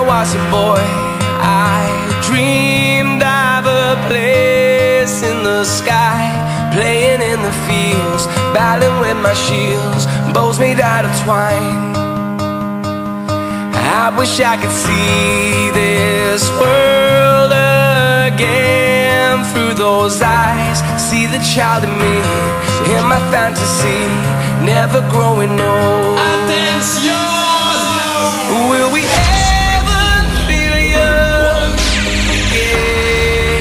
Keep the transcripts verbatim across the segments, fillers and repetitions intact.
was a boy, I dreamed of a place in the sky, playing in the fields, battling with my shields, bows made out of twine. I wish I could see this world again through those eyes, see the child in me, in my fantasy, never growing old. Attention! Will we ever feel young again?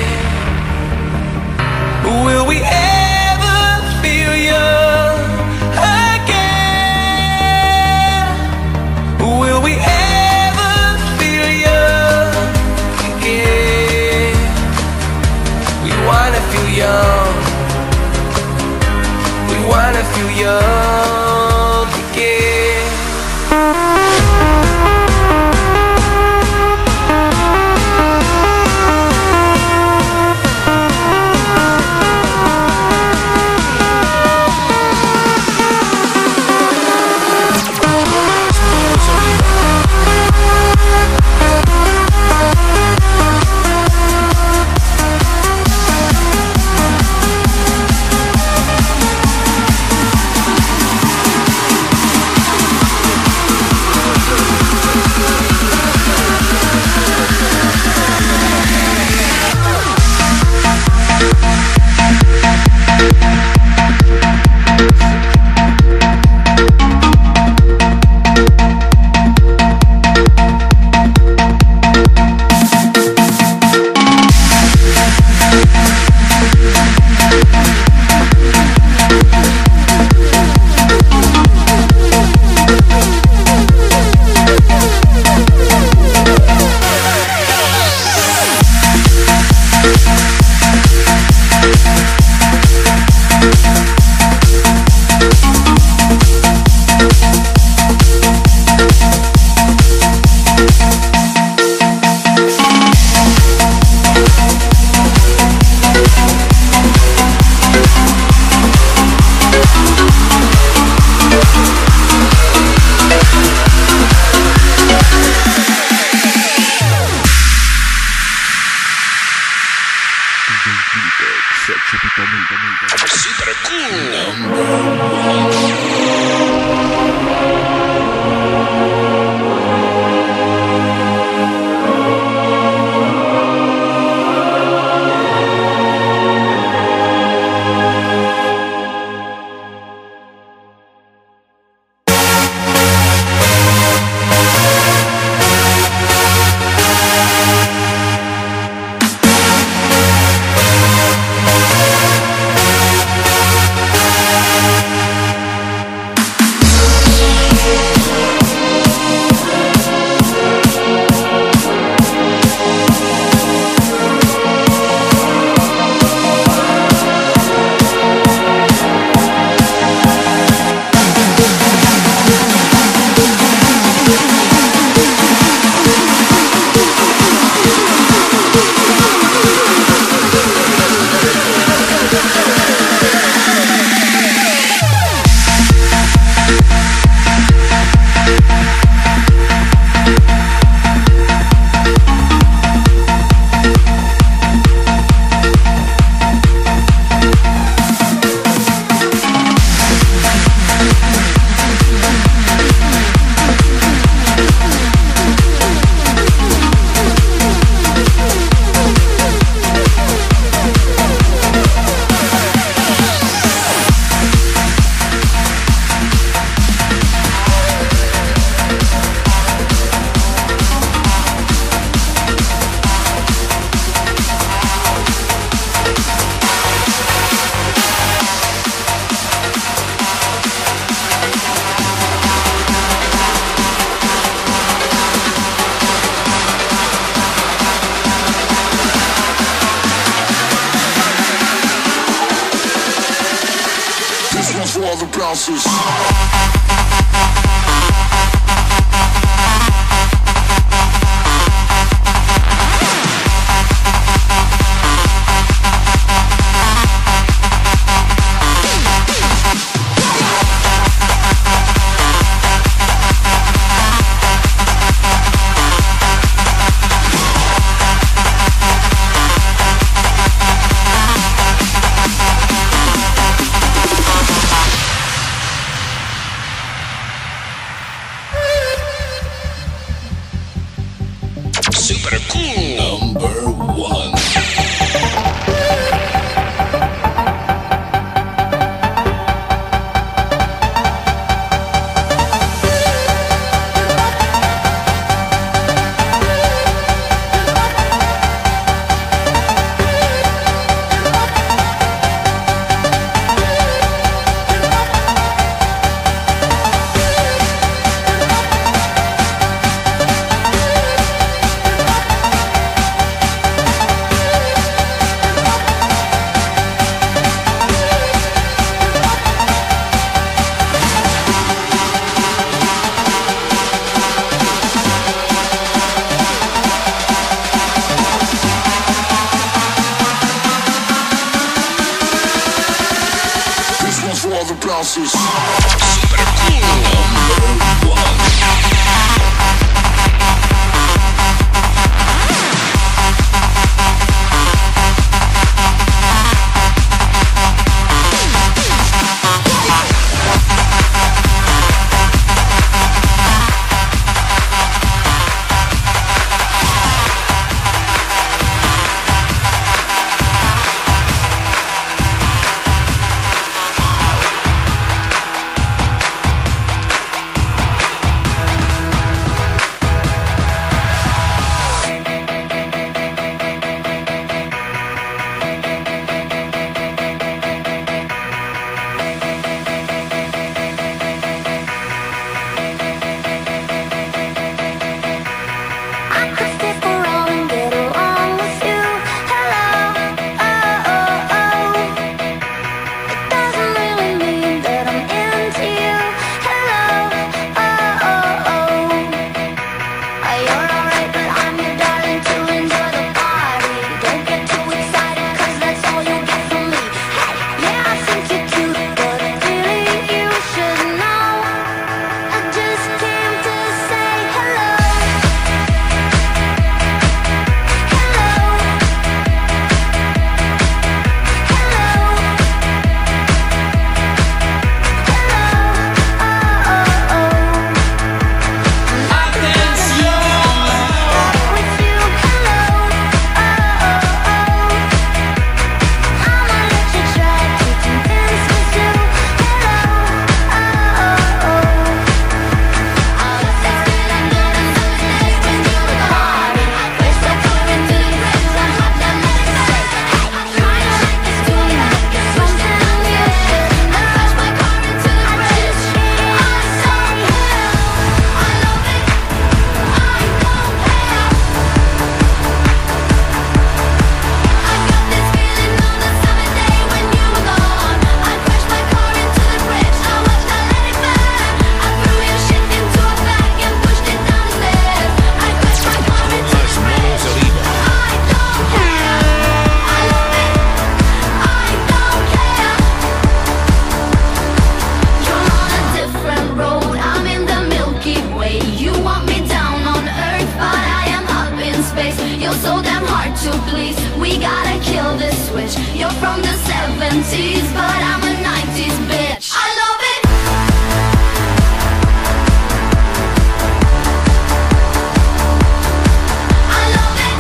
Will we ever feel young again? Will we ever feel young again? We wanna feel young. We wanna feel young again. Super cool! For all the bouncers. eighties, but I'm a nineties bitch. I love it. I love it.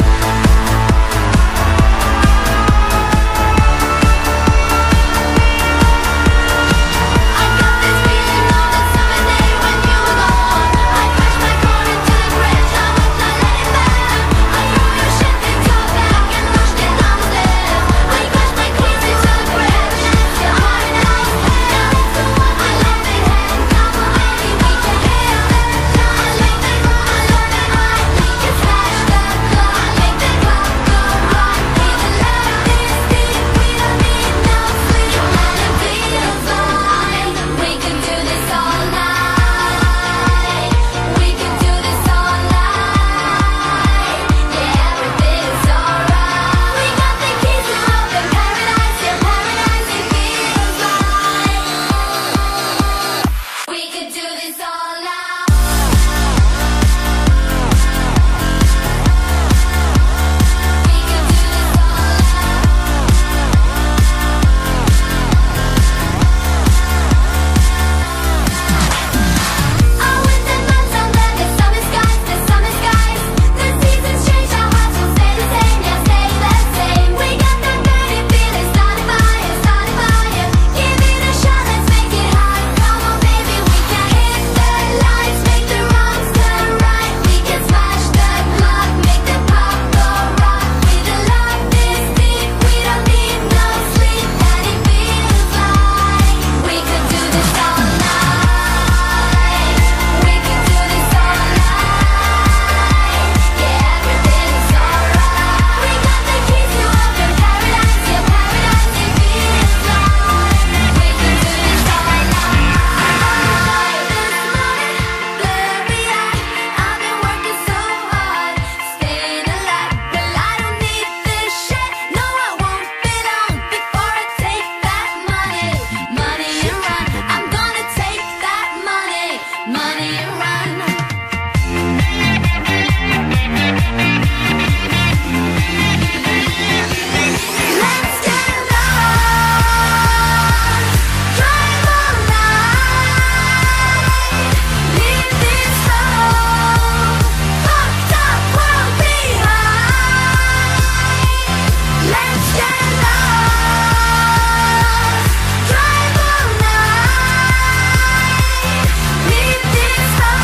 I got this feeling on that summer day when you were gone. I crashed my car into the bridge, I would not let it burn. I threw your shit into a bag and rushed it downstairs. I crashed my keys into the bridge, your heart now is there. I love it, and come on baby, we can hear it. I love it, I love it, I we can smash the club, make the club go rock. We the love is deep, we don't need no sleep. Humanity is fine, we can do this all night. We can do this all night. Yeah, everything's alright. We got the keys to open paradise, yeah, paradise it feels like. We can do this all night. We can do this all I went and met some of the summer skies, the summer skies. The seasons change, our hearts will stay the same, yeah, stay the same. We got that burning feeling, started fire, started fire. Give it a shot, let's make it hot. Come on, baby, we can hit the lights, make the wrongs turn right. We can smash the clock, make the pop go rock. We the love this deep, we don't need no sleep, and it feels like we could do this all night. We could do this all night. Yeah, everything's alright. We got the keys to open paradise, yeah, paradise it feels like. We could do this all night. This morning, blurry-eyed, I've been working so hard, staying alive. Well, I don't need this shit, no, I won't be long before I take that money, money and run. I'm gonna take that money, money and run. Let's get lost, drive all night, leave this whole fucked up world behind. Let's get lost, drive all night, leave this whole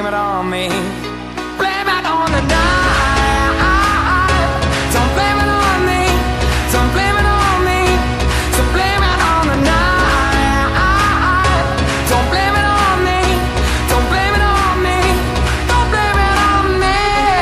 blame it on me. Blame it on the night. Don't blame it on me. Don't blame it on me. So blame it on the night. Don't blame it on me. Don't blame it on me. Don't blame it on me.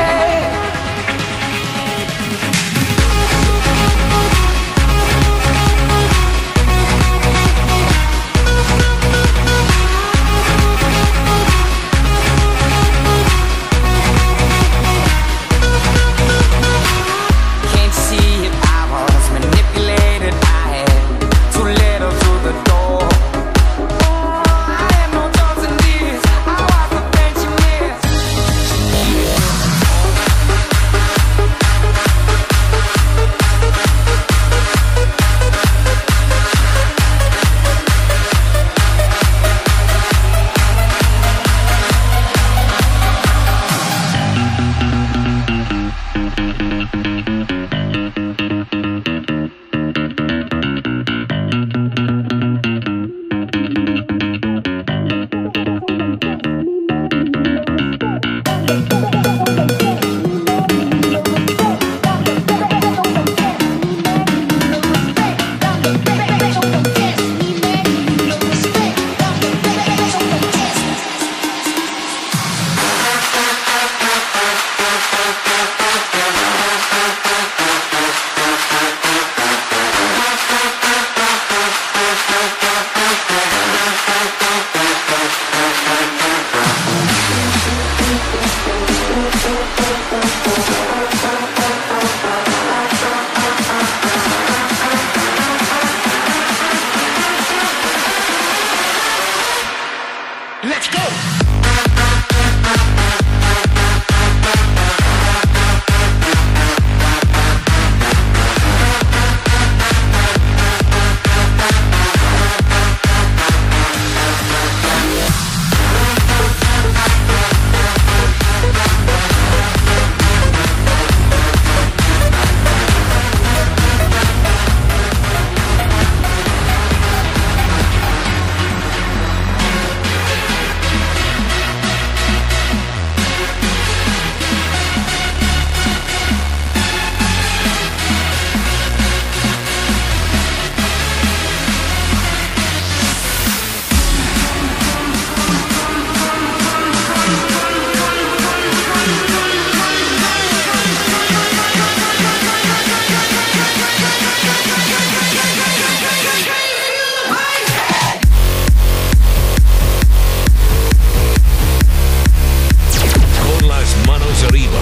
Can't see it, I was manipulated. I had too little through the door. I had no thoughts and needs. I was the thing she missed. She needed. Let's go! Con las manos arriba.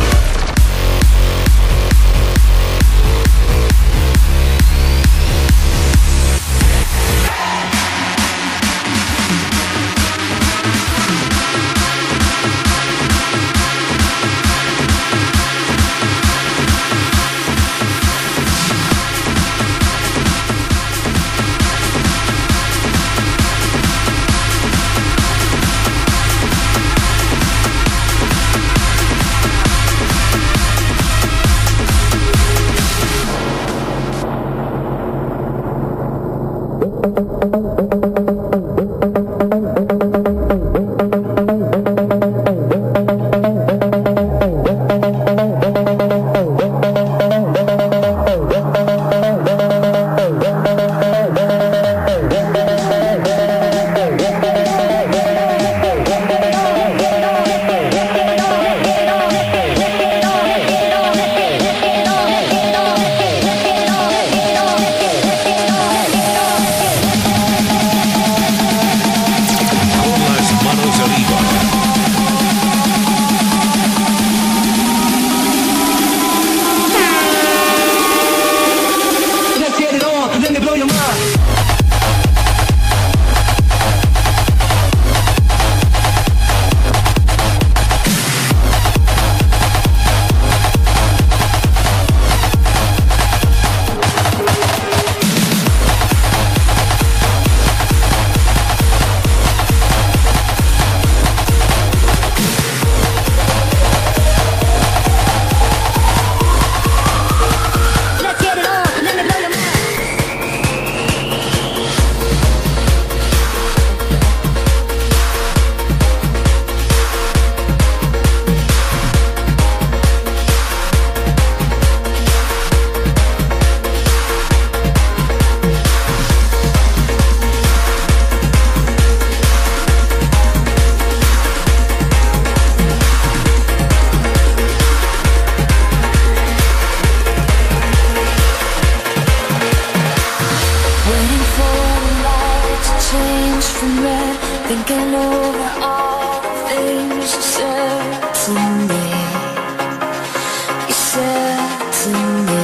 from red, thinking over all the things you said to me. You said to me,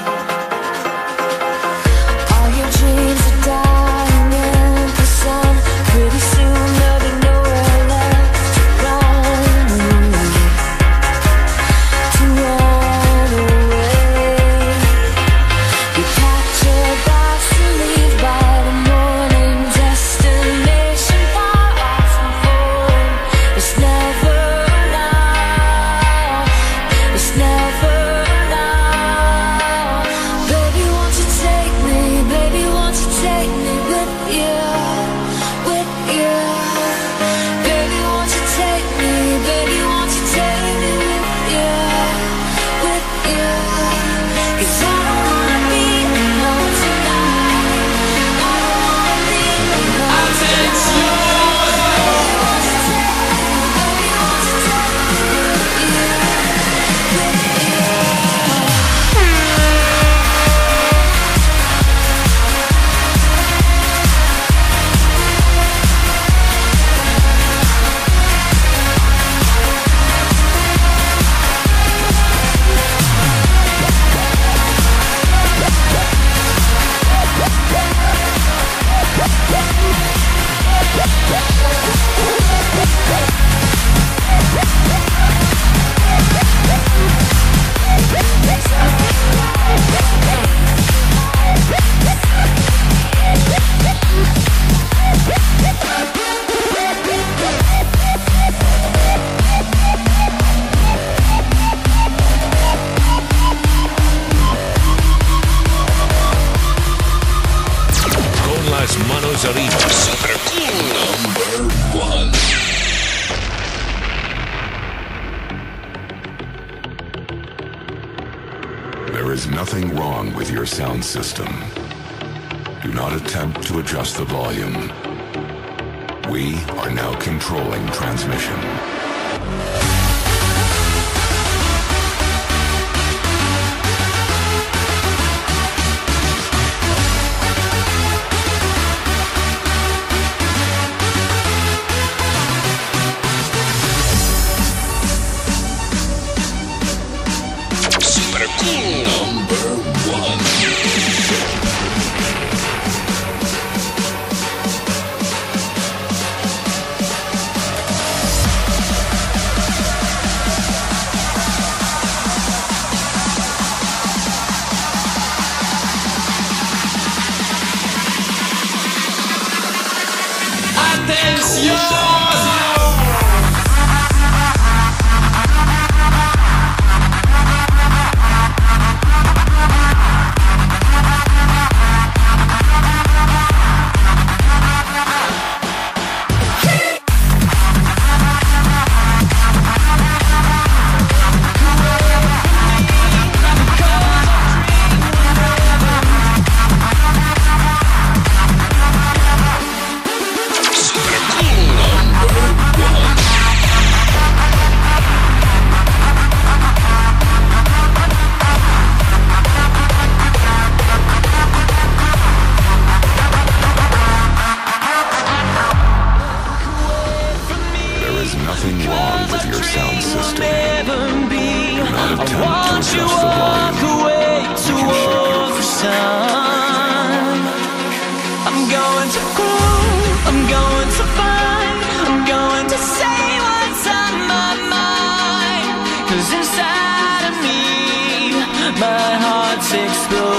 all your dreams are dying in the sun. Pretty soon there'll be nowhere left to run away, to run away. You packed your bags to leave by the morning, destination far off from home. It's never enough, it's never enough. Baby, won't you take me, baby, won't you take me with you, with you. Baby, won't you take me, baby, won't you take me with you, with you. 'Cause I don't wanna be alone tonight, I don't wanna be alone. Attention! Con las manos arriba. Super cool. Number one. There is nothing wrong with your sound system. Do not attempt to adjust the volume. We are now controlling transmission. Super cool. Number one. Nothing wrong with your sound system. Do not attempt to adjust the volume. You can shake your sun. I'm going to grow, I'm going to find, I'm going to say what's on my mind. 'Cause inside of me, my heart's exploding.